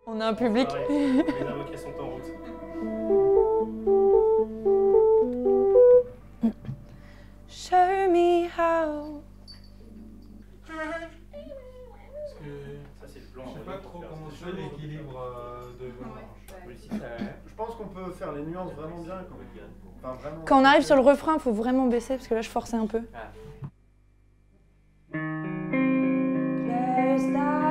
On a un public. Les avocats sont en route. Show me how. Ça, c'est le plan. Je sais pas trop comment se fait l'équilibre de... Je pense qu'on peut faire les nuances vraiment bien. Enfin, vraiment... Quand on arrive sur le refrain, il faut vraiment baisser parce que là, je forçais un peu. Ah. Close